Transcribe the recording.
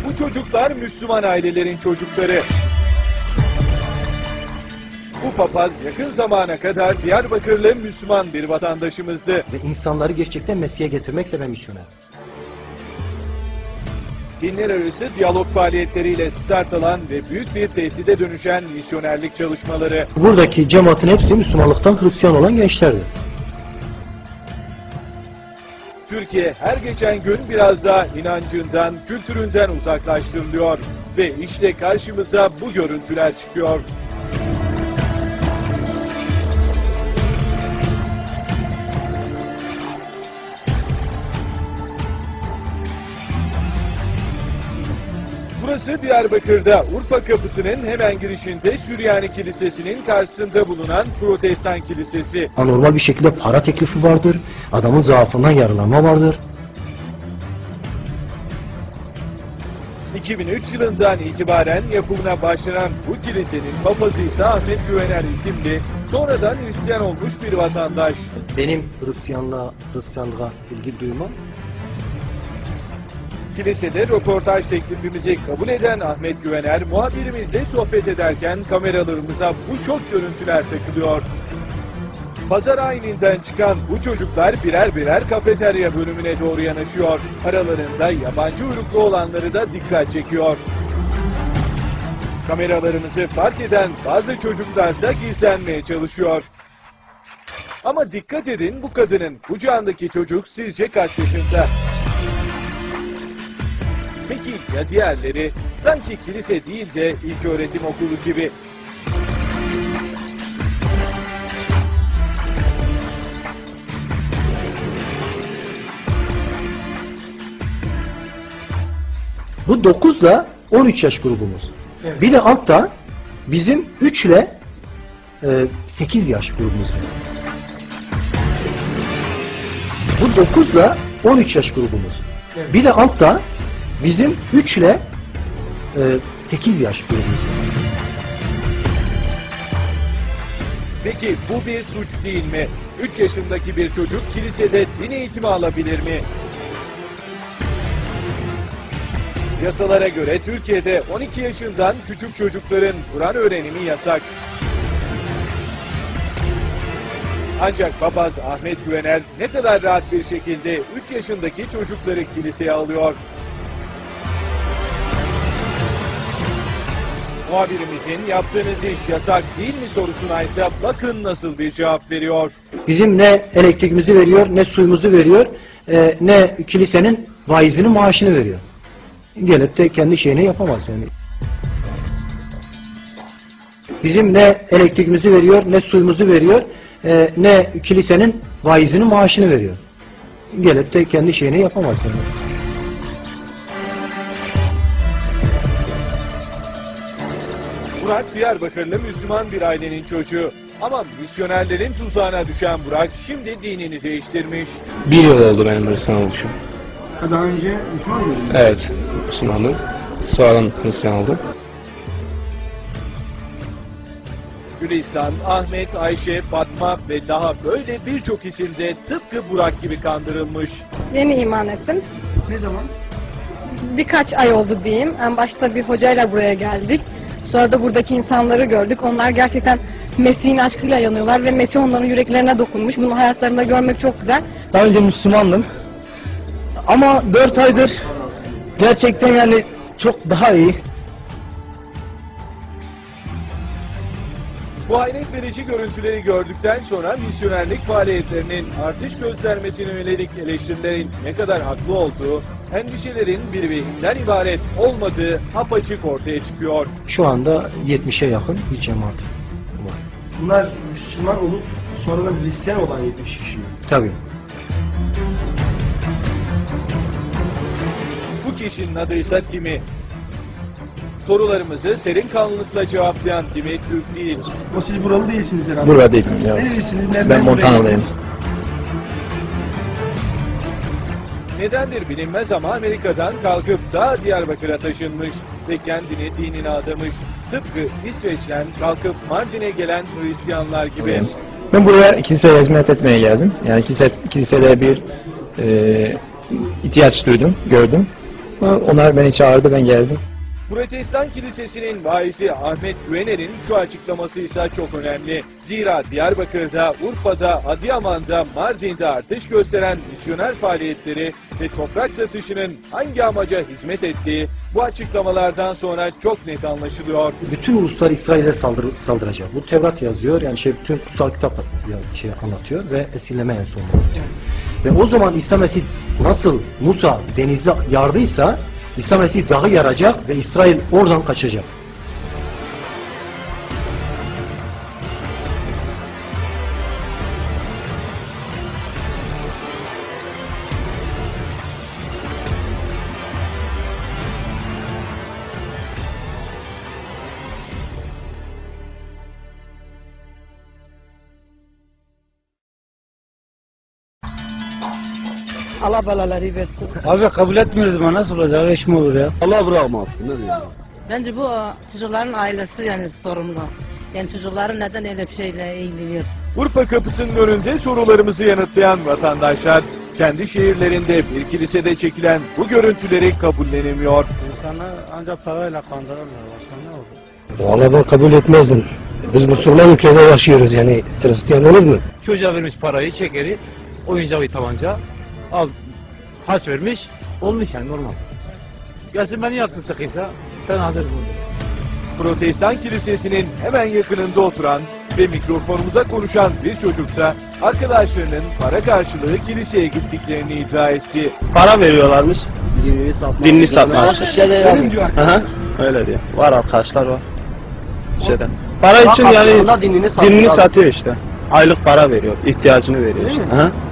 Bu çocuklar Müslüman ailelerin çocukları. Bu papaz yakın zamana kadar Diyarbakırlı Müslüman bir vatandaşımızdı. Ve insanları gerçekten Mesih'e getirmekse ben misyoner. Dinler arası diyalog faaliyetleriyle start alan ve büyük bir tehdide dönüşen misyonerlik çalışmaları. Buradaki cemaatin hepsi Müslümanlıktan Hristiyan olan gençlerdi. Türkiye her geçen gün biraz daha inancından, kültüründen uzaklaştırılıyor. Ve işte karşımıza bu görüntüler çıkıyor. Burası Diyarbakır'da Urfa Kapısı'nın hemen girişinde Süryani Kilisesi'nin karşısında bulunan Protestan Kilisesi. Anormal bir şekilde para teklifi vardır. Adamın zaafından yararlanma vardır. 2003 yılından itibaren yapımına başlanan bu kilisenin papazı ise Ahmet Güvener isimli, sonradan Hristiyan olmuş bir vatandaş. Benim Hristiyanlığa ilgi duymam. Kilisede röportaj teklifimizi kabul eden Ahmet Güvener, muhabirimizle sohbet ederken kameralarımıza bu şok görüntüler takılıyor. Pazar ayininden çıkan bu çocuklar birer birer kafeterya bölümüne doğru yanaşıyor. Aralarında yabancı uyruklu olanları da dikkat çekiyor. Kameralarımızı fark eden bazı çocuklarsa gizlenmeye çalışıyor. Ama dikkat edin, bu kadının kucağındaki çocuk sizce kaç yaşında? Peki ya diğerleri? Sanki kilise değil de ilköğretim okulu gibi. Bu 9 ile 13 yaş grubumuz. Evet. Bir de altta bizim 3 ile 8 yaş grubumuz var. Bu 9 ile 13 yaş grubumuz. Evet. Bir de altta bizim 3 ile 8 yaş grubumuz var. Peki bu bir suç değil mi? 3 yaşındaki bir çocuk kilisede din eğitimi alabilir mi? Yasalara göre Türkiye'de 12 yaşından küçük çocukların Kur'an öğrenimi yasak. Ancak papaz Ahmet Güvener ne kadar rahat bir şekilde 3 yaşındaki çocukları kiliseye alıyor. Muhabirimizin yaptığınız iş yasak değil mi sorusuna ise bakın nasıl bir cevap veriyor. Bizim ne elektriğimizi veriyor, ne suyumuzu veriyor, ne kilisenin vaizinin maaşını veriyor. Gelip de kendi şeyini yapamaz yani. Bizim ne elektriğimizi veriyor, ne suyumuzu veriyor, ne kilisenin vaizinin maaşını veriyor. Gelip de kendi şeyini yapamaz yani. Burak Diyarbakırlı Müslüman bir ailenin çocuğu. Ama misyonerlerin tuzağına düşen Burak şimdi dinini değiştirmiş. 1 yıl oldu benim Hristiyan oluşum. Daha önce Müslüman mıydın? Evet, Müslümandım. Sonradan Hristiyan oldum. Gülistan, Ahmet, Ayşe, Fatma ve daha böyle birçok isim de tıpkı Burak gibi kandırılmış. Yeni iman ettim. Ne zaman? Birkaç ay oldu diyeyim. En başta bir hocayla buraya geldik. Sonra da buradaki insanları gördük. Onlar gerçekten Mesih'in aşkıyla yanıyorlar ve Mesih onların yüreklerine dokunmuş. Bunu hayatlarında görmek çok güzel. Daha önce Müslümandım. Ama 4 aydır gerçekten yani çok daha iyi. Bu hayret verici görüntüleri gördükten sonra misyonerlik faaliyetlerinin artış göstermesine yönelik eleştirilerin ne kadar haklı olduğu, endişelerin bir vehimden ibaret olmadığı apaçık ortaya çıkıyor. Şu anda 70'e yakın bir cemaat var. Bunlar Müslüman olup sonradan Hristiyan olan 70 kişi mi? Tabii. Bu kişinin adı ise Timi. Sorularımızı serin kanlılıkla cevaplayan Timi Türk değil. O siz buralı değilsiniz herhalde. Burada değilim ya. Nerelisiniz? Nereden Ben buraya Montana'dayım. geldiniz? Nedendir bilinmez ama Amerika'dan kalkıp da Diyarbakır'a taşınmış ve kendini dinine adamış. Tıpkı İsveç'ten kalkıp Mardin'e gelen Hristiyanlar gibi. Ben buraya kiliseye hizmet etmeye geldim. Yani kilisede bir ihtiyaç duydum, gördüm. Onlar beni çağırdı, ben geldim. Protestan Kilisesi'nin vaizi Ahmet Güvener'in şu açıklaması ise çok önemli. Zira Diyarbakır'da, Urfa'da, Adıyaman'da, Mardin'de artış gösteren misyoner faaliyetleri ve toprak satışının hangi amaca hizmet ettiği bu açıklamalardan sonra çok net anlaşılıyor. Bütün uluslar İsrail'e saldıracak. Bu Tevrat yazıyor. Yani bütün kutsal kitap anlatıyor ve esirleme en sonunda anlatıyor. Ve o zaman İsa Mesih nasıl Musa denizi yardıysa İsa Mesih dağı yaracak ve İsrail oradan kaçacak. Allah belaları versin. Abi kabul etmiyoruz ama nasıl olacak? İş mi olur ya? Allah bırakmasın, ne diyeyim? Bence bu çocukların ailesi yani sorumlu. Yani çocukların neden öyle bir şeyle ilgileniyor? Urfa kapısının önünde sorularımızı yanıtlayan vatandaşlar kendi şehirlerinde bir kilisede çekilen bu görüntüleri kabullenemiyor. İnsanlar ancak parayla kandırırlar. Başka ne olur? Vallahi ben kabul etmezdim. Biz Müslüman ülkede yaşıyoruz, yani Hristiyan olur mu? Çocuğa vermiş parayı, şekeri, oyuncağı, tabanca, al, haç vermiş, olmuş yani normal. Gelsin beni yapsın sıkıysa, ben hazırım. Protestan Kilisesi'nin hemen yakınında oturan ve mikrofonumuza konuşan bir çocuksa arkadaşlarının para karşılığı kiliseye gittiklerini iddia etti. Para veriyorlarmış. Dinini satmak için. Öyle mi diyor? Öyle diyor. Var arkadaşlar var. Şeyden. Para için yani dinini satıyor işte. Aylık para veriyor. İhtiyacını veriyor işte. Hı?